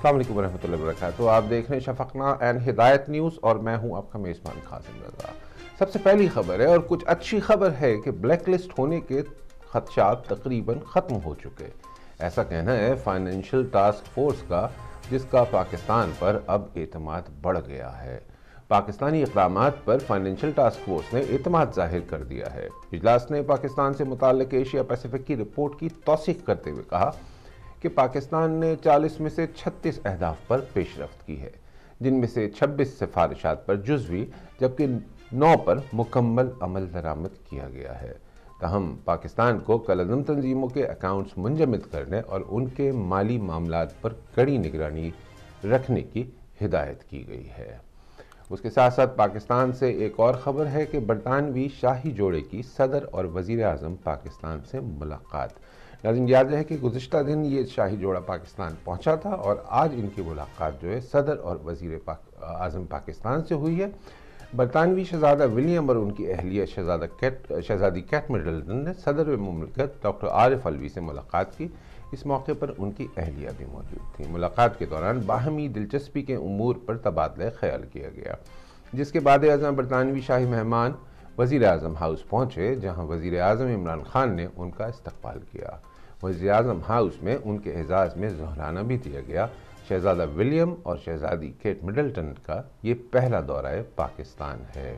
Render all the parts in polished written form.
السلام علیکم ورحمۃ اللہ وبرکاتہ. آپ دیکھ رہے ہیں شفقنا اینڈ ہدایت نیوز اور میں ہوں آپ کا میزبان قاسم رضا. سب سے پہلی خبر ہے اور کچھ اچھی خبر ہے کہ بلیک لسٹ ہونے کے خدشات تقریباً ختم ہو چکے. ایسا کہنا ہے فائنینشیل ٹاسک فورس کا، جس کا پاکستان پر اب اعتماد بڑھ گیا ہے. پاکستانی اقدامات پر فائنینشیل ٹاسک فورس نے اعتماد ظاہر کر دیا ہے. اجلاس نے پاکستان سے متعلق ایشیا پیسیفک کی رپورٹ کی توثیق کرتے ہوئے کہا کہ پاکستان نے 40 میں سے 36 اہداف پر پیش رفت کی ہے، جن میں سے 26 سفارشات پر جزوی جبکہ 9 پر مکمل عمل درآمد کیا گیا ہے. تاہم پاکستان کو کالعدم تنظیموں کے اکاؤنٹس منجمد کرنے اور ان کے مالی معاملات پر کڑی نگرانی رکھنے کی ہدایت کی گئی ہے. اس کے ساتھ ساتھ پاکستان سے ایک اور خبر ہے کہ برطانوی شاہی جوڑے کی صدر اور وزیر اعظم پاکستان سے ملاقات. ناظرین یاد رہے کہ گزشتہ دن یہ شاہی جوڑا پاکستان پہنچا تھا اور آج ان کی ملاقات جو ہے صدر اور وزیر اعظم پاکستان سے ہوئی ہے. برطانوی شہزادہ ولیم اور ان کی اہلیہ شہزادی کیٹ مڈلٹن نے صدر مملکت ڈاکٹر عارف علوی سے ملاقات کی. اس موقع پر ان کی اہلیہ بھی موجود تھیں. ملاقات کے دوران باہمی دلچسپی کے امور پر تبادلہ خیال کیا گیا، جس کے بعد ازاں برطانوی شاہی مہمان وزیر اعظم ہاؤس پہنچے، جہاں وزیر اعظم عمران خان نے ان کا استقبال کیا. وزیر اعظم ہاؤس میں ان کے اعزاز میں ظہرانہ بھی دیا گیا. شہزادہ ولیم اور شہزادی کیٹ مڈلٹن کا یہ پہلا دورہ پاکستان ہے.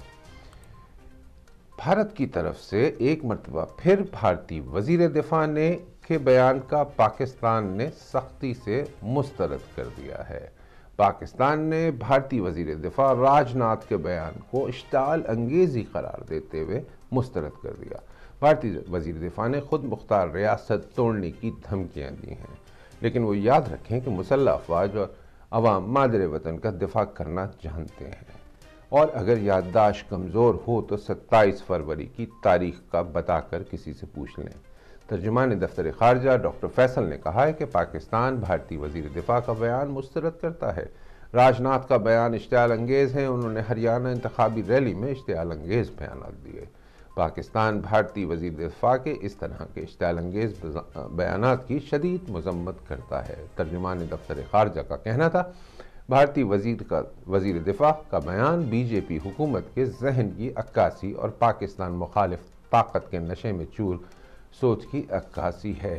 بھارت کی طرف سے ایک مرتبہ پھر بھارتی وزیر دفاع کے بیان کا پاکستان نے سختی سے مسترد کر دیا ہے. پاکستان نے بھارتی وزیر دفاع راج ناتھ کے بیان کو اشتعال انگیزی قرار دیتے ہوئے مسترد کر دیا. بھارتی وزیر دفاع نے خود مختار ریاست توڑنے کی دھمکیاں دی ہیں، لیکن وہ یاد رکھیں کہ مسلح افواج اور عوام مادر وطن کا دفاع کرنا جانتے ہیں. اور اگر یادداشت کمزور ہو تو 27 فروری کی تاریخ کا بتا کر کسی سے پوچھ لیں. ترجمان دفتر خارجہ ڈاکٹر فیصل نے کہا ہے کہ پاکستان بھارتی وزیر دفاع کا بیان مسترد کرتا ہے. راج ناتھ کا بیان اشتعال انگیز ہے. انہوں نے ہریانہ انتخابی ریلی میں اشتعال انگیز بیانات دیے. پاکستان بھارتی وزیر دفاع کے اس طرح کے اشتعال انگیز بیانات کی شدید مذمت کرتا ہے. ترجمان دفتر خارجہ کا کہنا تھا بھارتی وزیر دفاع کا بیان بی جے پی حکومت کے ذہن کی عکاسی اور پاکستان مخالف طاقت کے نشے میں چور سوچ کی عکاسی ہے.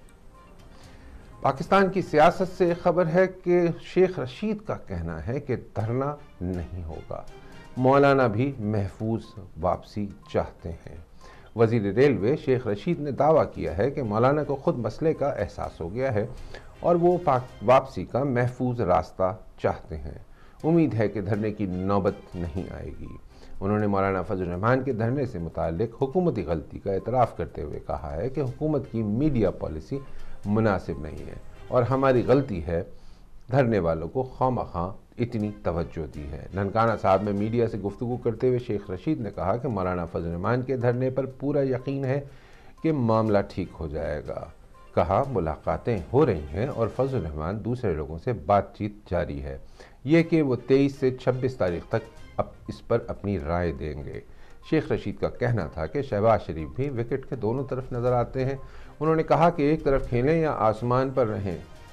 پاکستان کی سیاست سے خبر ہے کہ شیخ رشید کا کہنا ہے کہ دھرنا نہیں ہوگا. مولانا بھی محفوظ واپسی چاہتے ہیں. وزیر ریلوے شیخ رشید نے دعویٰ کیا ہے کہ مولانا کو خود مسئلے کا احساس ہو گیا ہے اور وہ واپسی کا محفوظ راستہ چاہتے ہیں. امید ہے کہ دھرنے کی نوبت نہیں آئے گی. انہوں نے مولانا فضل الرحمان کے دھرنے سے متعلق حکومتی غلطی کا اعتراف کرتے ہوئے کہا ہے کہ حکومت کی میڈیا پالیسی مناسب نہیں ہے اور ہماری غلطی ہے دھرنے والوں کو خواہ اتنی توجہ دی ہے. ننکانہ صاحب میں میڈیا سے گفتگو کرتے ہوئے شیخ رشید نے کہا کہ مولانا فضل الرحمان کے دھرنے پر پورا یقین ہے کہ معاملہ ٹھیک ہو جائے گا. کہا ملاقاتیں ہو رہی ہیں اور فضل الرحمان دوسرے لوگوں سے بات چیت جاری ہے. یہ کہ وہ 23 سے 26 تاریخ تک اس پر اپنی رائے دیں گے. شیخ رشید کا کہنا تھا کہ شہباز شریف بھی وکٹ کے دونوں طرف نظر آتے ہیں. انہوں نے کہا کہ ایک طرف کھیلیں یا آسمان پر رہیں،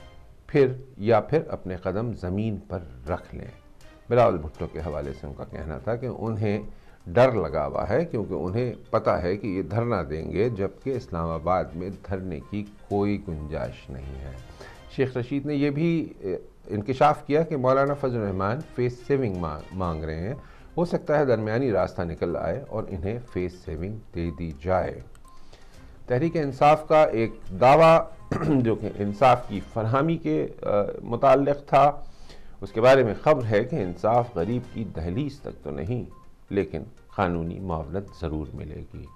پھر اپنے قدم زمین پر رکھ لیں. بلاول بھٹو کے حوالے سے ان کا کہنا تھا کہ انہیں ڈر لگا ہوا ہے کیونکہ انہیں پتہ ہے کہ یہ دھرنا دیں گے جبکہ اسلام آباد میں دھرنے کی کوئی گنجائش نہیں ہے. شیخ رشید نے یہ بھی انکشاف کیا کہ مولانا فضل الرحمان فیس سیونگ مانگ رہے ہیں. ہو سکتا ہے درمیانی راستہ نکل آئے اور انہیں فیس سیونگ دے دی جائے. تحریک انصاف کا ایک دعویٰ جو کہ انصاف کی فراہمی کے متعلق تھا، اس کے بارے میں خبر ہے کہ انصاف غریب کی دہلیز تک تو نہیں لیکن قانونی معاونت ضرور ملے گی.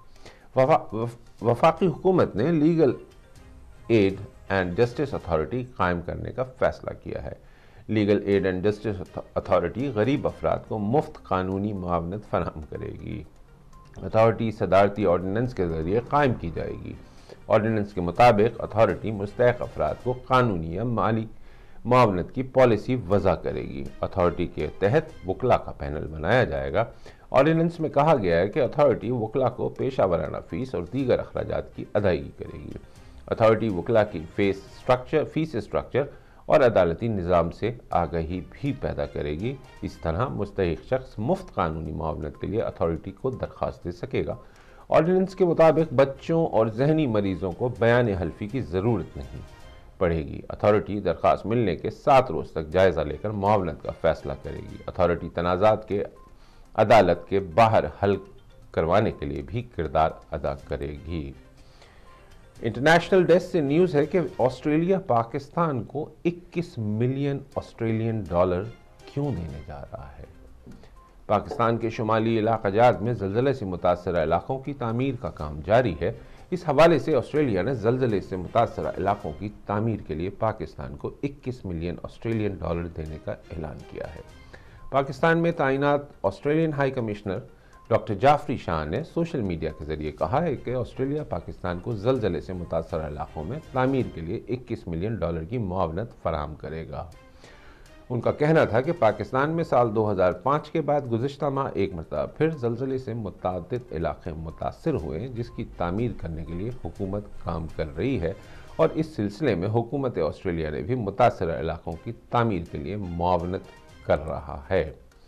وفاقی حکومت نے legal aid and justice authority قائم کرنے کا فیصلہ کیا ہے. Legal aid and justice authority غریب افراد کو مفت قانونی معاونت فراہم کرے گی. اتھارٹی صدارتی آرڈیننس کے ذریعے قائم کی جائے گی. آرڈیننس کے مطابق اتھارٹی مستحق افراد کو قانونی یا مالی معاونت کی پالیسی وضع کرے گی. اتھارٹی کے تحت وکلاء کا پینل بنایا جائے گا. آرڈیننس میں کہا گیا ہے کہ اتھارٹی وکلاء کو پیشہ ورانہ فیس اور دیگر اخراجات کی ادائیگی کرے گی. اتھارٹی وکلاء کی فیس اسٹرکچر اور عدالتی نظام سے آگاہی بھی پیدا کرے گی۔ اس طرح مستحق شخص مفت قانونی معاونت کے لیے اتھارٹی کو درخواست دے سکے گا۔ آرڈیننس کے مطابق بچوں اور ذہنی مریضوں کو بیان حلفی کی ضرورت نہیں پڑے گی۔ اتھارٹی درخواست ملنے کے 7 روز تک جائزہ لے کر معاونت کا فیصلہ کرے گی۔ اتھارٹی تنازعات کے عدالت کے باہر حل کروانے کے لیے بھی کردار ادا کرے گی۔ انٹرنیشنل ڈیسک سے نیوز ہے کہ آسٹریلیا پاکستان کو 21 ملین آسٹریلین ڈالر کیوں دینے جا رہا ہے؟ پاکستان کے شمالی علاقہ جات میں زلزلے سے متاثرہ علاقوں کی تعمیر کا کام جاری ہے۔ اس حوالے سے آسٹریلیا نے زلزلے سے متاثرہ علاقوں کی تعمیر کے لیے پاکستان کو 21 ملین آسٹریلین ڈالر دینے کا اعلان کیا ہے۔ پاکستان میں تعینات Australian high commissioner doctor Jafri Shah نے سوشل میڈیا کے ذریعے کہا ہے کہ آسٹریلیا پاکستان کو زلزلے سے متاثرہ علاقوں میں تعمیر کے لیے 21 ملین ڈالر کی معاونت فراہم کرے گا۔ ان کا کہنا تھا کہ پاکستان میں سال 2005 کے بعد گزشتہ ماہ ایک مرتبہ پھر زلزلے سے متعدد علاقے متاثر ہوئے، جس کی تعمیر کرنے کے لیے حکومت کام کر رہی ہے، اور اس سلسلے میں حکومت آسٹریلیا نے بھی متاثرہ علاقوں کی تعمیر کے لیے معاونت کر رہا ہے۔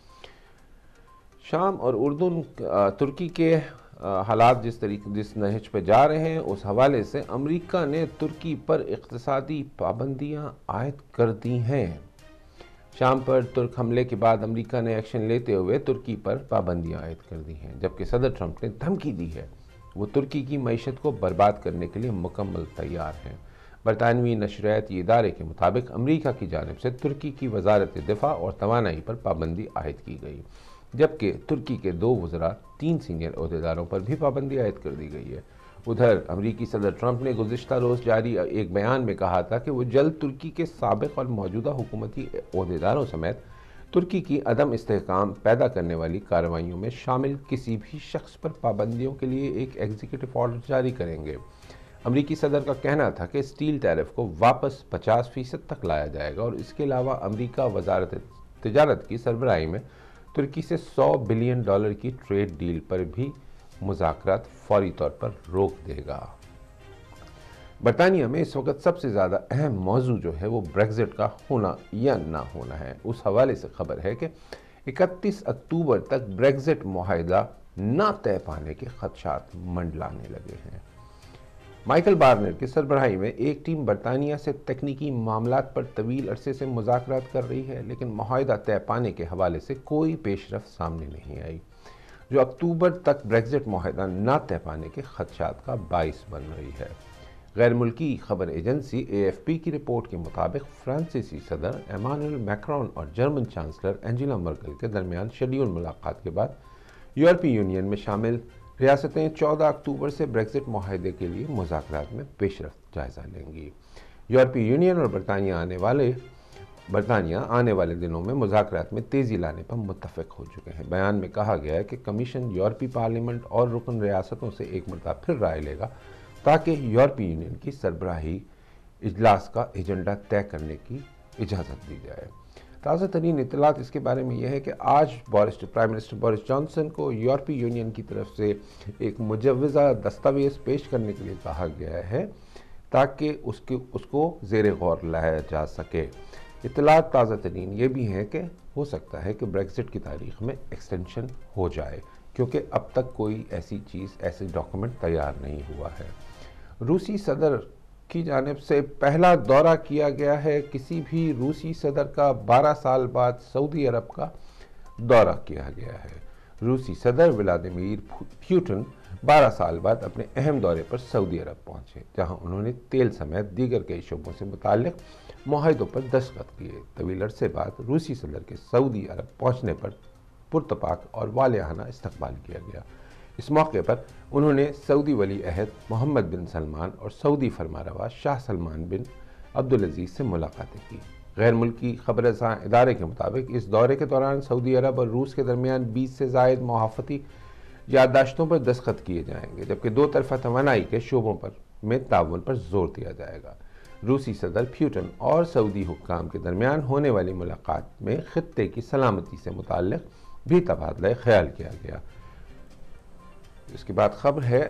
شام اور اردن ترکی کے حالات جس نہج پہ جا رہے ہیں، اس حوالے سے امریکہ نے ترکی پر اقتصادی پابندیاں عائد کر دی ہیں۔ شام پر ترک حملے کے بعد امریکہ نے ایکشن لیتے ہوئے ترکی پر پابندیاں عائد کر دی ہیں، جبکہ صدر ٹرمپ نے دھمکی دی ہے وہ ترکی کی معیشت کو برباد کرنے کے لیے مکمل تیار ہیں۔ برطانوی نشریاتی ادارے کے مطابق امریکہ کی جانب سے ترکی کی وزارت دفاع اور توانائی پر پابندی عائد کی گئی، جبکہ ترکی کے 2 وزراء 3 سینئر عہدیداروں پر بھی پابندی عائد کر دی گئی ہے۔ ادھر امریکی صدر ٹرمپ نے گزشتہ روز جاری ایک بیان میں کہا تھا کہ وہ جلد ترکی کے سابق اور موجودہ حکومتی عہدیداروں سمیت ترکی کی عدم استحکام پیدا کرنے والی کارروائیوں میں شامل کسی بھی شخص پر پابندیوں کے لیے ایک ایگزیکٹو آرڈر جاری کریں گے۔ امریکی صدر کا کہنا تھا کہ اسٹیل ٹیرف کو واپس 50% تک لایا جائے گا، اور اس کے علاوہ امریکہ وزارت تجارت کی سربراہی میں ترکی سے $100 بلین کی ٹریڈ ڈیل پر بھی مذاکرات فوری طور پر روک دے گا۔ برطانیہ میں اس وقت سب سے زیادہ اہم موضوع جو ہے وہ بریگزٹ کا ہونا یا نہ ہونا ہے۔ اس حوالے سے خبر ہے کہ 31 اکتوبر تک بریگزٹ معاہدہ نہ طے پانے کے خدشات منڈلانے لگے ہیں۔ مائیکل بارنر کی سربراہی میں ایک ٹیم برطانیہ سے تکنیکی معاملات پر طویل عرصے سے مذاکرات کر رہی ہے، لیکن معاہدہ طے پانے کے حوالے سے کوئی پیش رفت سامنے نہیں آئی، جو اکتوبر تک بریگزٹ معاہدہ نہ طے پانے کے خدشات کا باعث بن رہی ہے۔ غیر ملکی خبر ایجنسی AFP کی رپورٹ کے مطابق فرانسیسی صدر ایمانوئل میکرون اور جرمن چانسلر انجیلا مرکل کے درمیان شیڈول ملاقات کے بعد یورپی یونین میں شامل ریاستیں 14 اکتوبر سے بریگزٹ معاہدے کے لیے مذاکرات میں پیش رفت جائزہ لیں گی۔ یورپی یونین اور برطانیہ آنے والے دنوں میں مذاکرات میں تیزی لانے پر متفق ہو چکے ہیں۔ بیان میں کہا گیا ہے کہ کمیشن یورپی پارلیمنٹ اور رکن ریاستوں سے ایک مرتبہ پھر رائے لے گا تاکہ یورپی یونین کی سربراہی اجلاس کا ایجنڈا طے کرنے کی اجازت دی جائے۔ تازہ ترین اطلاعات اس کے بارے میں یہ ہے کہ آج پرائم منسٹر بورس جانسن کو یورپی یونین کی طرف سے ایک مجوزہ دستاویز پیش کرنے کے لیے کہا گیا ہے تاکہ اس کو زیر غور لایا جا سکے۔ اطلاعات تازہ ترین یہ بھی ہیں کہ ہو سکتا ہے کہ بریگزٹ کی تاریخ میں ایکسٹینشن ہو جائے، کیونکہ اب تک کوئی ایسی ڈاکومنٹ تیار نہیں ہوا ہے۔ روسی صدر کی جانب سے پہلا دورہ کیا گیا ہے۔ کسی بھی روسی صدر کا 12 سال بعد سعودی عرب کا دورہ کیا گیا ہے۔ روسی صدر ولادیمیر پوٹن 12 سال بعد اپنے اہم دورے پر سعودی عرب پہنچے، جہاں انہوں نے تیل سمیت دیگر کئی شعبوں سے متعلق معاہدوں پر دستخط کیے۔ طویل عرصے بعد روسی صدر کے سعودی عرب پہنچنے پر پرتپاک اور والہانہ استقبال کیا گیا۔ اس موقع پر انہوں نے سعودی ولی عہد محمد بن سلمان اور سعودی فرمانروا شاہ سلمان بن عبدالعزیز سے ملاقاتیں کی۔ غیر ملکی خبر رساں ادارے کے مطابق اس دورے کے دوران سعودی عرب اور روس کے درمیان 20 سے زائد محافظتی یادداشتوں پر دستخط کیے جائیں گے، جبکہ دو طرفہ توانائی کے شعبوں میں تعاون پر زور دیا جائے گا۔ روسی صدر پوٹن اور سعودی حکام کے درمیان ہونے والی ملاقات میں خطے کی سلامتی سے متعلق بھی تبادلہ خیال کیا گیا۔ اس کے بعد خبر ہے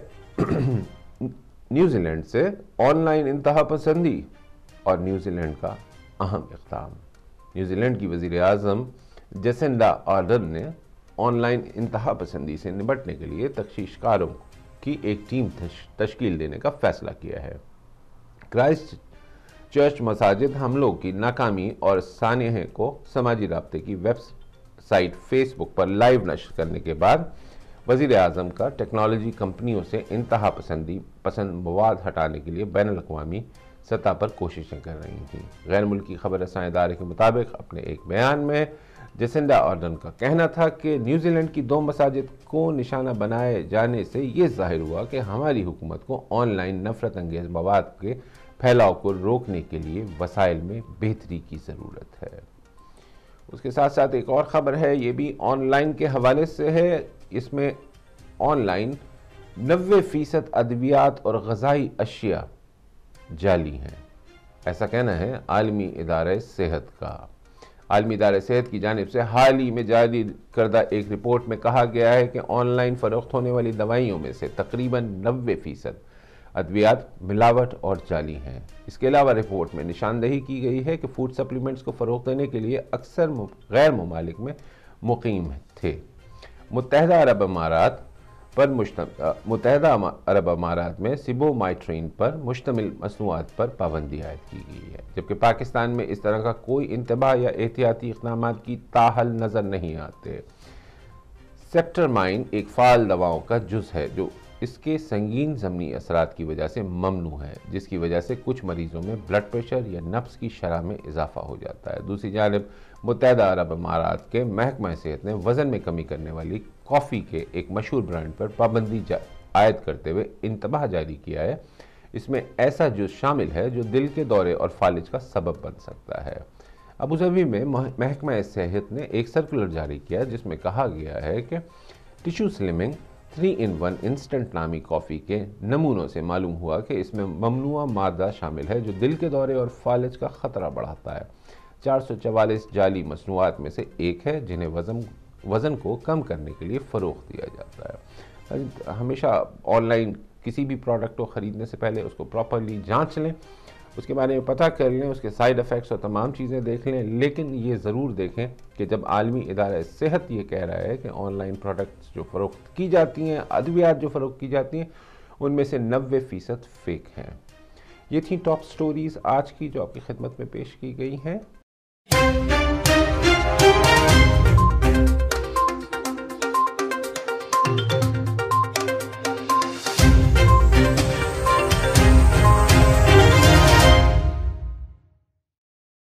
نیوزی لینڈ سے آن لائن انتہا پسندی اور نیوزی لینڈ کا اہم اقدام۔ نیوزی لینڈ کی وزیر اعظم جیسنڈا آرڈرن نے آن لائن انتہا پسندی سے نمٹنے کے لیے تفتیش کاروں کی ایک ٹیم تشکیل دینے کا فیصلہ کیا ہے۔ کرائسٹ چرچ مساجد حملوں کی ناکامی اور سانحے کو سماجی رابطے کی website Facebook live لائیو نشر کرنے کے بعد وزیر اعظم کا ٹیکنالوجی کمپنیوں سے انتہا پسند مواد ہٹانے کے لیے بین الاقوامی سطح پر کوششیں کر رہی تھیں۔ غیر ملکی خبر رساں ادارے کے مطابق اپنے ایک بیان میں جیسنڈا آرڈرن کا کہنا تھا کہ نیوزی لینڈ کی 2 مساجد کو نشانہ بنائے جانے سے یہ ظاہر ہوا کہ ہماری حکومت کو آن لائن نفرت انگیز مواد کے پھیلاؤ کو روکنے کے لیے وسائل میں بہتری کی ضرورت ہے۔ اس کے ساتھ ساتھ ایک اور خبر ہے، یہ بھی آن لائن کے حوالے سے ہے۔ اس میں آن لائن 90% ادویات اور غذائی اشیاء جعلی ہیں، ایسا کہنا ہے عالمی ادارہ صحت کا۔ عالمی ادارہ صحت کی جانب سے حال ہی میں جاری کردہ ایک رپورٹ میں کہا گیا ہے کہ آن لائن فروخت ہونے والی دوائیوں میں سے تقریباً 90% ادویات ملاوٹ اور جعلی ہیں۔ اس کے علاوہ رپورٹ میں نشاندہی کی گئی ہے کہ فوڈ سپلیمنٹس کو فروغ دینے کے لیے اکثر غیر ممالک میں مقیم تھے۔ متحدہ عرب امارات میں سیبومائٹرین پر مشتمل مصنوعات پر پابندی عائد کی گئی ہے، جبکہ پاکستان میں اس طرح کا کوئی انتباہ یا احتیاطی اقدامات کی تاحال نظر نہیں آتے۔ سیپٹرمائن ایک فعال دواؤں کا جز ہے جو اس کے سنگین ضمنی اثرات کی وجہ سے ممنوع ہے، جس کی وجہ سے کچھ مریضوں میں بلڈ پریشر یا نبض کی شرح میں اضافہ ہو جاتا ہے۔ دوسری جانب متحدہ عرب امارات کے محکمہ صحت نے وزن میں کمی کرنے والی کافی کے ایک مشہور برانڈ پر پابندی عائد کرتے ہوئے انتباہ جاری کیا ہے۔ اس میں ایسا جز شامل ہے جو دل کے دورے اور فالج کا سبب بن سکتا ہے۔ ابوظہبی میں محکمہ صحت نے ایک سرکولر جاری کیا جس میں کہا گیا ہے کہ ٹیشو سلمنگ 3-in-1 انسٹنٹ نامی کافی کے نمونوں سے معلوم ہوا کہ اس میں ممنوعہ مادہ شامل ہے جو دل کے دورے اور فالج کا خطرہ بڑھاتا ہے۔ 444 جعلی مصنوعات میں سے ایک ہے جنہیں وزن کو کم کرنے کے لیے فروغ دیا جاتا ہے۔ ہمیشہ آن لائن کسی بھی پروڈکٹ کو خریدنے سے پہلے اس کو پراپرلی جانچ لیں، اس کے بارے میں پتہ کر لیں، اس کے سائیڈ ایفیکٹس اور تمام چیزیں دیکھ لیں، لیکن یہ ضرور دیکھیں کہ جب عالمی ادارہ صحت یہ کہہ رہا ہے کہ آن لائن پروڈکٹس جو فروخت کی جاتی ہیں، ادویات جو فروخت کی جاتی ہیں، ان میں سے 90% فیک ہیں۔ یہ تھیں ٹاپ سٹوریز آج کی جو آپ کی خدمت میں پیش کی گئی ہیں۔